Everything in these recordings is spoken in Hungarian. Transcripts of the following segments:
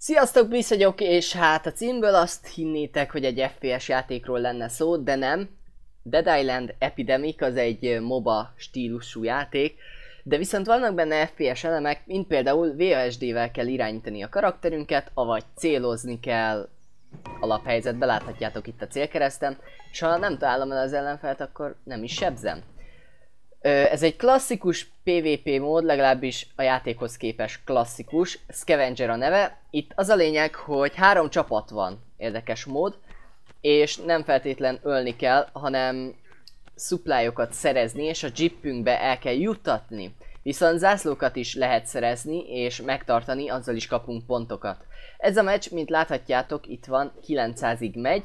Sziasztok, Bliss vagyok, és hát a címből azt hinnétek, hogy egy FPS játékról lenne szó, de nem. Dead Island Epidemic az egy MOBA stílusú játék, de viszont vannak benne FPS elemek, mint például WASD-vel kell irányítani a karakterünket, avagy célozni kell alaphelyzetbe, láthatjátok itt a célkeresztem, és ha nem találom el az ellenfelet, akkor nem is sebzem. Ez egy klasszikus PvP mód, legalábbis a játékhoz képest klasszikus, Scavenger a neve. Itt az a lényeg, hogy 3 csapat van, érdekes mód, és nem feltétlen ölni kell, hanem supply-okat szerezni, és a jeepünkbe el kell juttatni. Viszont zászlókat is lehet szerezni, és megtartani, azzal is kapunk pontokat. Ez a meccs, mint láthatjátok, itt van, 900-ig megy,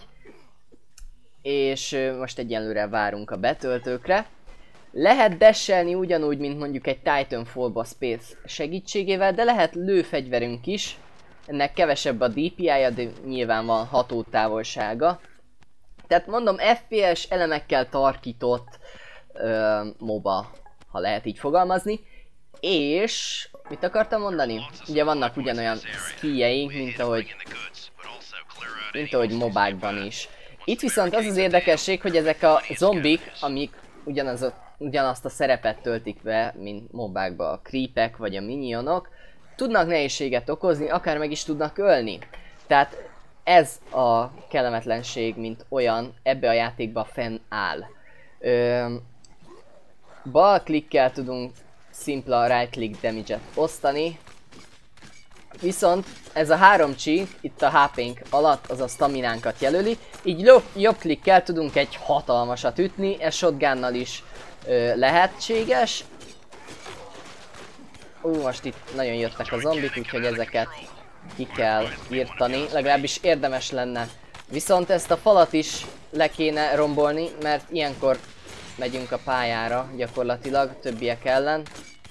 és most egyenlőre várunk a betöltőkre. Lehet dashelni ugyanúgy, mint mondjuk egy Titanfall-ba Space segítségével, de lehet lőfegyverünk is. Ennek kevesebb a DPI-ja, de nyilván van hatótávolsága. Tehát mondom, FPS elemekkel tarkított MOBA, ha lehet így fogalmazni. És mit akartam mondani? Ugye vannak ugyanolyan skilljeink, mint ahogy mobákban is. Itt viszont az az érdekesség, hogy ezek a zombik, amik ugyanazt a szerepet töltik be, mint mobákban a creepek vagy a minionok, tudnak nehézséget okozni, akár meg is tudnak ölni. Tehát ez a kellemetlenség, mint olyan, ebbe a játékba fennáll. Bal klikkel tudunk szimpla right click damage-et osztani, viszont ez a 3 csík itt a HP-nk alatt az a staminánkat jelöli, így jobb klikkel tudunk egy hatalmasat ütni, ez shotgunnal is lehetséges. Most itt nagyon jöttek a zombik, úgyhogy ezeket ki kell írtani, legalábbis érdemes lenne. Viszont ezt a falat is le kéne rombolni, mert ilyenkor megyünk a pályára gyakorlatilag többiek ellen.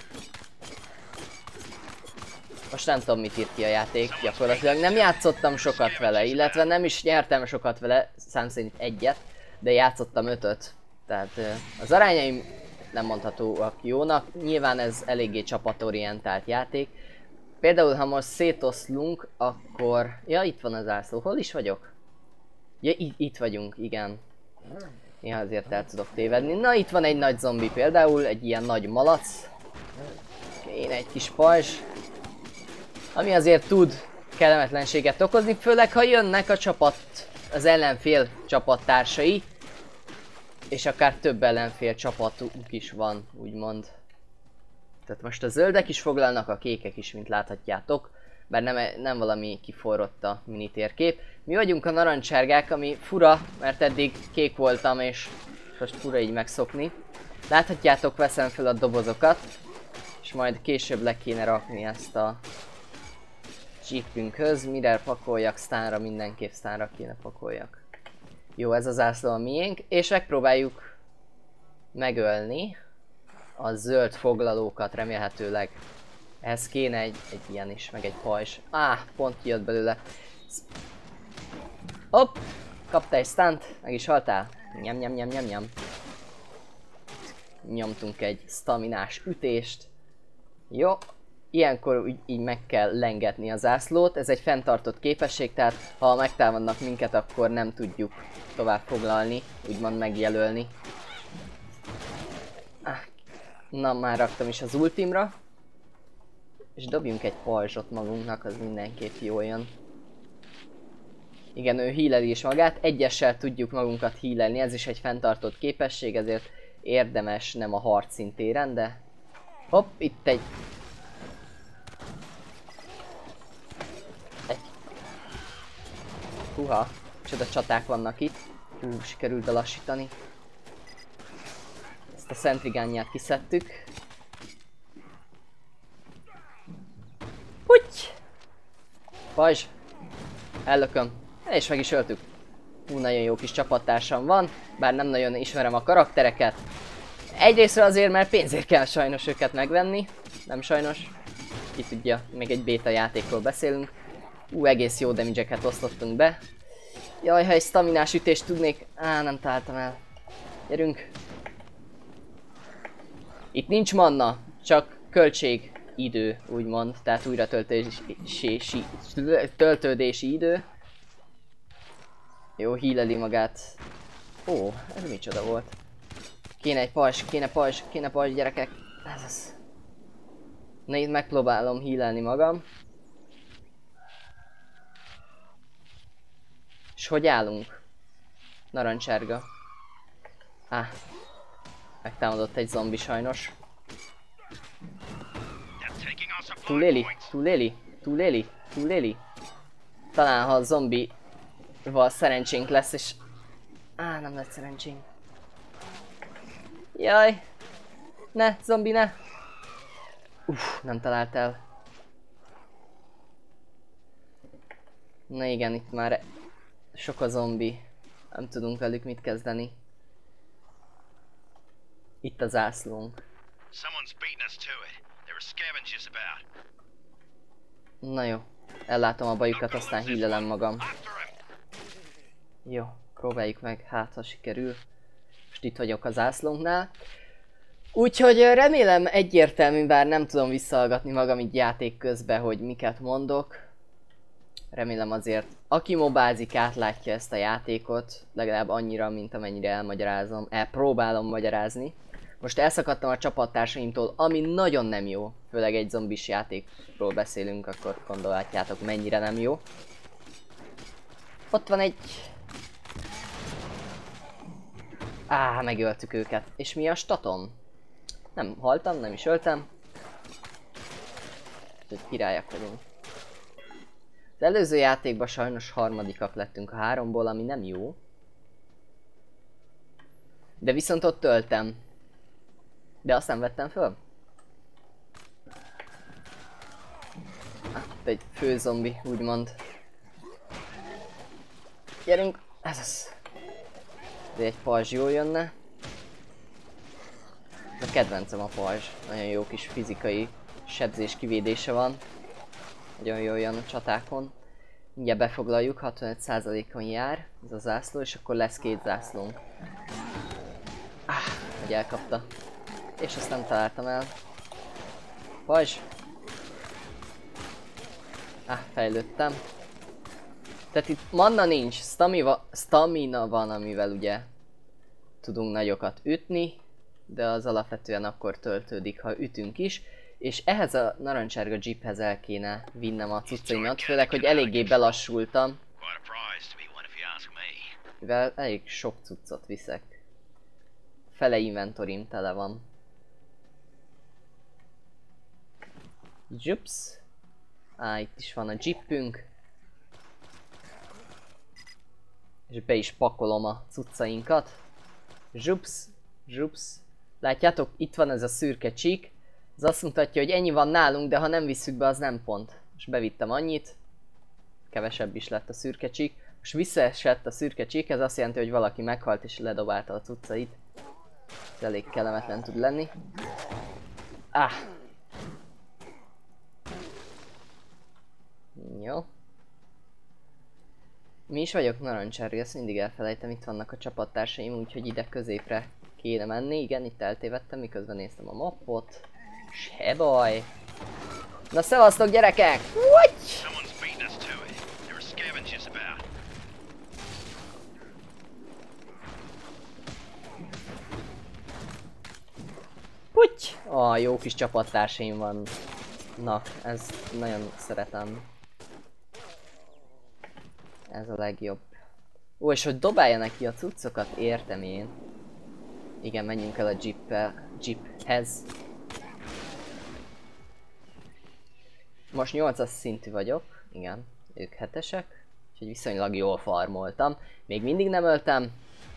Most nem tudom, mit írt ki a játék, gyakorlatilag nem játszottam sokat vele, illetve nem is nyertem sokat vele, szám szerint egyet, de játszottam 5-öt. Tehát az arányaim nem mondhatóak jónak, nyilván ez eléggé csapatorientált játék. Például ha most szétoszlunk, akkor... Ja, itt van az zászló, hol is vagyok? Ja, itt vagyunk, igen. Néha azért el tudok tévedni. Na, itt van egy nagy zombi például, egy ilyen nagy malac. Én egy kis pajzs. Ami azért tud kellemetlenséget okozni, főleg ha jönnek a csapat, az ellenfél csapattársai. És akár több ellenfél csapatunk is van, úgymond. Tehát most a zöldek is foglalnak, a kékek is, mint láthatjátok. Bár nem valami kiforrott a mini térkép. Mi vagyunk a narancsárgák, ami fura, mert eddig kék voltam, és most fura így megszokni. Láthatjátok, veszem fel a dobozokat, és majd később le kéne rakni ezt a jeepünkhöz. Mire pakoljak, stánra, mindenképp stánra kéne pakoljak. Jó, ez az zászló a miénk, és megpróbáljuk megölni a zöld foglalókat, remélhetőleg. Ehhez kéne egy ilyen is, meg egy pajzs. Pont kijött belőle. Hopp! Kapta egy stunt, meg is haltál. Nyam. Nyomtunk egy staminás ütést. Jó. Ilyenkor így meg kell lengetni a zászlót, ez egy fenntartott képesség, tehát ha megtámadnak minket, akkor nem tudjuk tovább foglalni, úgymond megjelölni. Na, már raktam is az ultimra. És dobjunk egy pajzsot magunknak, az mindenképp jól jön. Igen, ő healeli is magát, egyessel tudjuk magunkat healelni, ez is egy fenntartott képesség, ezért érdemes nem a harcszintéren, de... Hopp, itt egy... Húha, csoda csaták vannak itt. Sikerült belassítani. Ezt a szentrigánját kiszedtük. Húgy! Pajzs! Ellököm. És meg is öltük. Nagyon jó kis csapattársam van, bár nem nagyon ismerem a karaktereket. Egyrésztről azért, mert pénzért kell sajnos őket megvenni. Nem sajnos. Ki tudja, még egy béta játékról beszélünk. Egész jó damage-eket osztottunk be. Jaj, ha egy staminás ütést tudnék... nem találtam el. Gyerünk. Itt nincs manna, csak költség idő, úgymond, tehát újra töltődési idő. Jó, híleli magát. Ó, ez micsoda volt. Kéne egy pajzs, kéne pajzs gyerekek. Ez az. Na itt megpróbálom hílelni magam. És hogy állunk? Narancsárga. Megtámadott egy zombi sajnos. Túléli. Talán ha a zombival szerencsénk lesz és... nem lett szerencsénk. Jaj! Ne, zombi, ne! Nem talált el. Na igen, itt már sok a zombi. Nem tudunk velük mit kezdeni. Itt a zászlónk. Na jó, ellátom a bajukat, aztán hílelem magam. Jó, próbáljuk meg, hát ha sikerül. Most itt vagyok a zászlónknál. Úgyhogy remélem egyértelmű, bár nem tudom visszahallgatni magam így játék közben, hogy miket mondok. Remélem azért, aki mobázik, átlátja ezt a játékot, legalább annyira, mint amennyire elmagyarázom. Próbálom magyarázni. Most elszakadtam a csapattársaimtól, ami nagyon nem jó. Főleg egy zombis játékról beszélünk, akkor gondolhatjátok mennyire nem jó. Ott van egy... megöltük őket. És mi a statom? Nem haltam, nem is öltem. Úgyhogy királyak vagyunk. Az előző játékban sajnos harmadikak lettünk a 3-ból, ami nem jó. De viszont ott öltem. De azt nem vettem föl. Itt egy főzombi, úgymond. Gyerünk! Ez az. De egy pajzs jól jönne. De kedvencem a pajzs. Nagyon jó kis fizikai sebzés kivédése van. Nagyon jól jön a csatákon. Mindjárt befoglaljuk, 65%-on jár ez a zászló, és akkor lesz 2 zászlónk. Hogy elkapta. És azt nem találtam el. Pajzs! Fejlődtem. Tehát itt manna nincs, stamina van, amivel ugye tudunk nagyokat ütni, de az alapvetően akkor töltődik, ha ütünk is. És ehhez a narancsárga jeephez el kéne vinnem a cuccaimat, főleg, hogy eléggé belassultam. Mivel elég sok cuccot viszek. Fele inventorim tele van. Jups. Itt is van a jeepünk. És be is pakolom a cuccainkat. Zsups. Látjátok, itt van ez a szürke csík. Ez azt mutatja, hogy ennyi van nálunk, de ha nem visszük be, az nem pont. Most bevittem annyit. Kevesebb is lett a szürke csík. Most visszaesett a szürke csík, ez azt jelenti, hogy valaki meghalt és ledobálta a cuccait. Ez elég kellemetlen tud lenni. Jó. Mi is vagyok narancsárga, ezt mindig elfelejtem, itt vannak a csapattársaim, úgyhogy ide középre kéne menni. Igen, itt eltévedtem, miközben néztem a mappot. Se baj. Na szevasztok gyerekek! Puty! Jó kis csapattársaim vannak, ezt nagyon szeretem. Ez a legjobb. És hogy dobálja neki a cuccokat, értem én. Igen, menjünk el a jeephez. Most 8-as szintű vagyok, igen, ők 7-esek, úgyhogy viszonylag jól farmoltam. Még mindig nem öltem.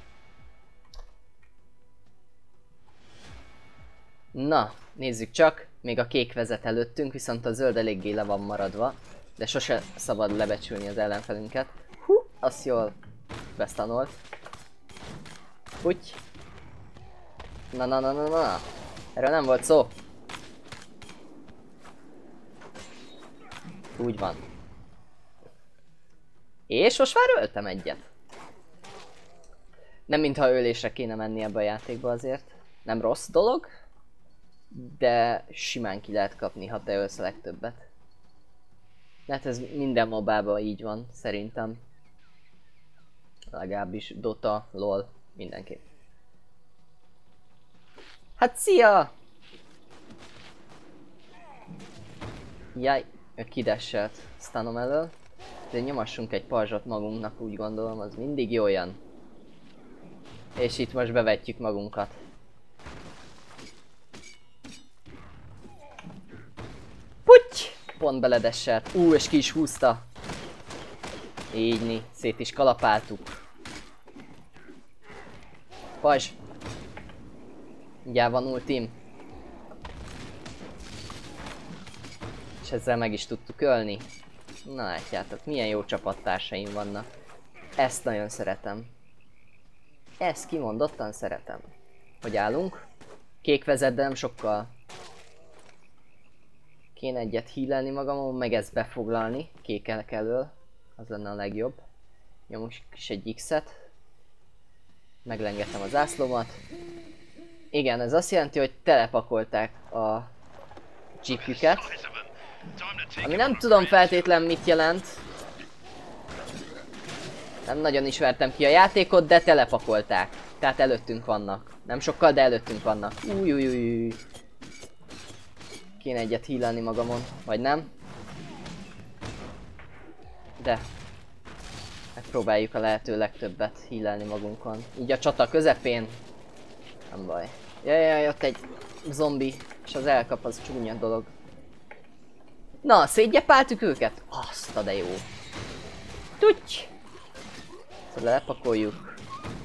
Na, nézzük csak, még a kék vezet előttünk, viszont a zöld eléggé le van maradva. De sose szabad lebecsülni az ellenfelünket. Azt jól besztanolt. Úgy. Na. Erről nem volt szó. Úgy van. És most már öltem egyet. Nem mintha ölésre kéne menni ebbe a játékba azért. Nem rossz dolog. de simán ki lehet kapni, ha te ölsz a legtöbbet. Hát ez minden mobában így van, szerintem. Legalábbis Dota, LOL, mindenképp. Hát szia! Jaj, ő kidesselt stunom elől. De nyomassunk egy pajzsot magunknak, úgy gondolom, az mindig jó jön. És itt most bevetjük magunkat. Puty! Pont beledesselt. És ki is húzta. Ígyni, szét is kalapáltuk. Pajzs! Mindjárt van ultim. És ezzel meg is tudtuk ölni. Na látjátok, milyen jó csapattársaim vannak. Ezt nagyon szeretem. Ezt kimondottan szeretem. Hogy állunk? Kék vezet, de nem sokkal. Kéne egyet healelni magamon, meg ezt befoglalni. Kékelek elől. Az lenne a legjobb. Nyomunk is egy X-et. Meglengettem a zászlómat. Igen, ez azt jelenti, hogy telepakolták a jeepjüket. Ami nem tudom feltétlen mit jelent. Nem nagyon ismertem ki a játékot, de telepakolták. Tehát előttünk vannak. Nem sokkal, de előttünk vannak. Új. Kéne egyet healelni magamon, vagy nem. De megpróbáljuk a lehető legtöbbet healelni magunkon. Így a csata közepén. Nem baj. Jaj, ott egy zombi, és az elkap, az csúnya dolog. Na, szétgyepáltuk őket? Azt a de jó. Tuty! Szóval lepakoljuk.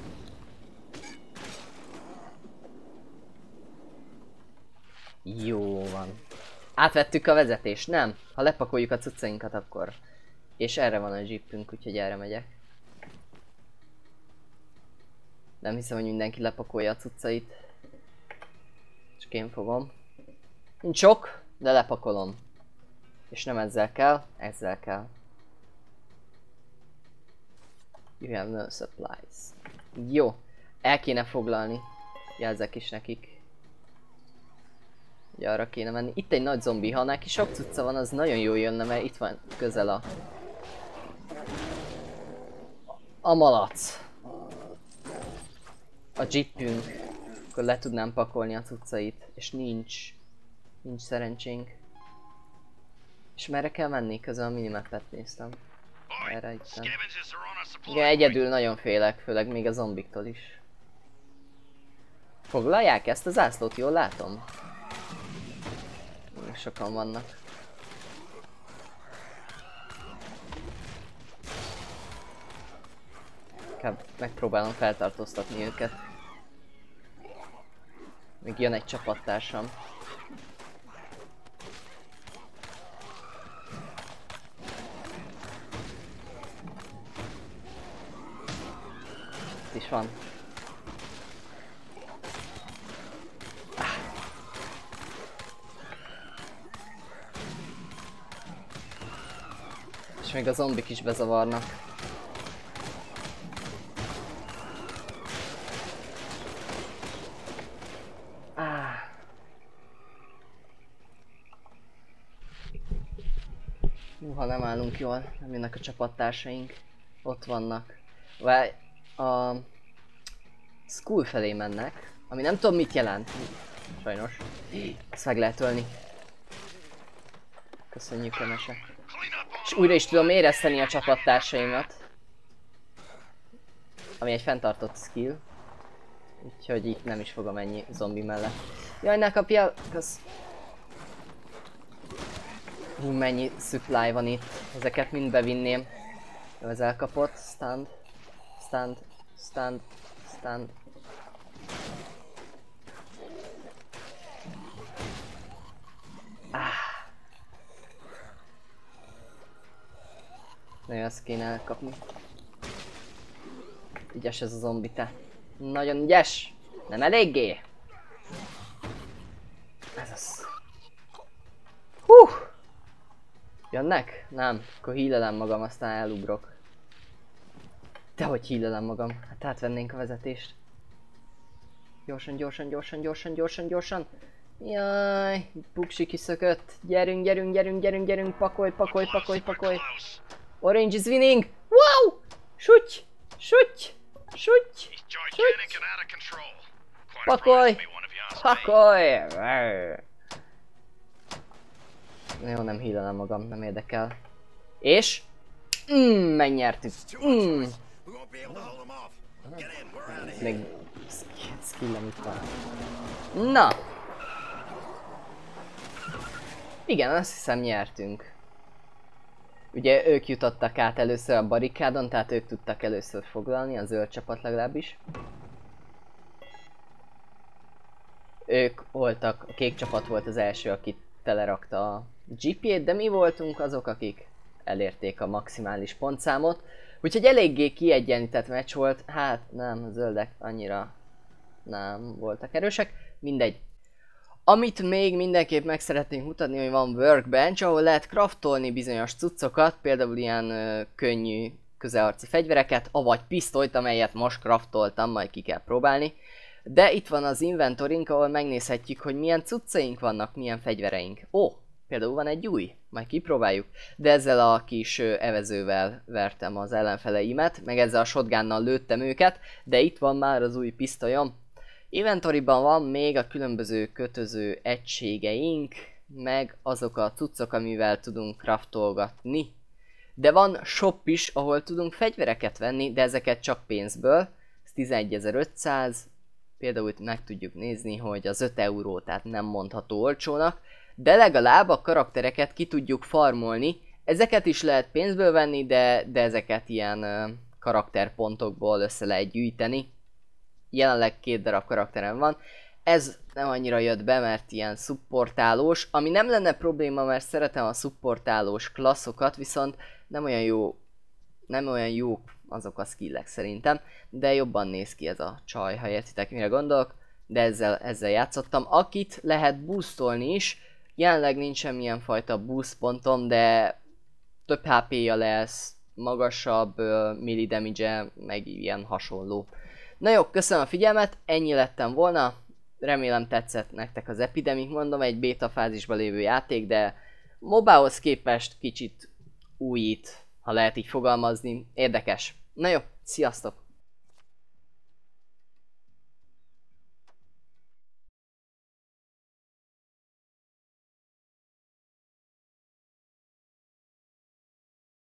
Jó van. Átvettük a vezetést, nem? Ha lepakoljuk a cuccainkat, akkor. És erre van a jeepünk, úgyhogy erre megyek. Nem hiszem, hogy mindenki lepakolja a cuccait. Csak én fogom. Nincs sok, de lepakolom. És nem ezzel kell, ezzel kell. You have no supplies. Jó, el kéne foglalni. Jelzek is nekik. Ugye arra kéne menni. Itt egy nagy zombi, ha neki sok cucca van, az nagyon jó jönne, mert itt van közel a malac. A jeepünk. Akkor le tudnám pakolni a cuccait. És nincs szerencsénk. És merre kell menni? Közben a minimappet néztem. Erre itt. Igen, egyedül nagyon félek, főleg még a zombiktól is. Foglalják ezt a zászlót, jól látom? Sokan vannak. Megpróbálom feltartóztatni őket. Még jön egy csapattársam. Itt is van. És még a zombik is bezavarnak. Ha nem állunk jól, nem jönnek a csapattársaink. Ott vannak. Vagy a school felé mennek, ami nem tudom mit jelent. Sajnos. Ezt meg lehet ölni. Köszönjük, Emese. És újra is tudom érezteni a csapattársaimat. Ami egy fenntartott skill. Úgyhogy itt nem is fogom ennyi zombi mellett. Jaj, ne kapjál! Kösz. Mennyi supply van itt. Ezeket mind bevinném. Jó, ez elkapott. Stand. Nagyon ezt kéne elkapni. Ügyes ez a zombi, te. Nagyon ügyes! Nem eléggé! Ez az. Jönnek? Nem. Akkor healelem magam, aztán elugrok. Dehogy healelem magam. Hát átvennénk a vezetést. Gyorsan. Jaj, Puksi kiszökött. Gyerünk, gyerünk, gyerünk, gyerünk, gyerünk, pakolj, pakolj, pakolj, pakolj. Orange is winning! Wow! Sütj! Sütj! Sütj! Sütj! Pakolj! Pakolj! Jó, nem hílelem magam, nem érdekel. És? Megnyertük. Még skillem itt van. Na! Igen, azt hiszem nyertünk. Ugye ők jutottak át először a barikádon, tehát ők tudtak először foglalni, a zöld csapat legalábbis. Ők voltak, a kék csapat volt az első, aki telerakta a GP-t, de mi voltunk azok, akik elérték a maximális pontszámot. Úgyhogy eléggé kiegyenlített meccs volt, hát nem, a zöldek annyira nem voltak erősek, mindegy. Amit még mindenképp meg szeretnénk mutatni, hogy van workbench, ahol lehet craftolni bizonyos cuccokat, például ilyen könnyű közelharci fegyvereket, avagy pisztolyt, amelyet most craftoltam, majd ki kell próbálni. De itt van az inventorink, ahol megnézhetjük, hogy milyen cuccaink vannak, milyen fegyvereink. Ó, például van egy új, majd kipróbáljuk. De ezzel a kis evezővel vertem az ellenfeleimet, meg ezzel a shotgunnal lőttem őket, de itt van már az új pisztolyom. Inventoriban van még a különböző kötöző egységeink, meg azok a cuccok, amivel tudunk craftolgatni. De van shop is, ahol tudunk fegyvereket venni, de ezeket csak pénzből. Ez 11.500. Például itt meg tudjuk nézni, hogy az 5 euró, tehát nem mondható olcsónak. De legalább a karaktereket ki tudjuk farmolni. Ezeket is lehet pénzből venni, de ezeket ilyen karakterpontokból össze lehet gyűjteni. Jelenleg 2 darab karakterem van. Ez nem annyira jött be, mert ilyen szupportálós, ami nem lenne probléma, mert szeretem a szupportálós klasszokat, viszont nem olyan jók azok a skillek szerintem, de jobban néz ki ez a csaj, ha értitek mire gondolok, de ezzel játszottam. Akit lehet boostolni is, jelenleg nincs semmilyen fajta boost pontom, de több HP-ja lesz, magasabb melee damage-e, meg ilyen hasonló. Na jó, köszönöm a figyelmet, ennyi lettem volna, remélem tetszett nektek az Epidemic, mondom, egy beta fázisban lévő játék, de mobához képest kicsit újít, ha lehet így fogalmazni, érdekes. Na jó, sziasztok!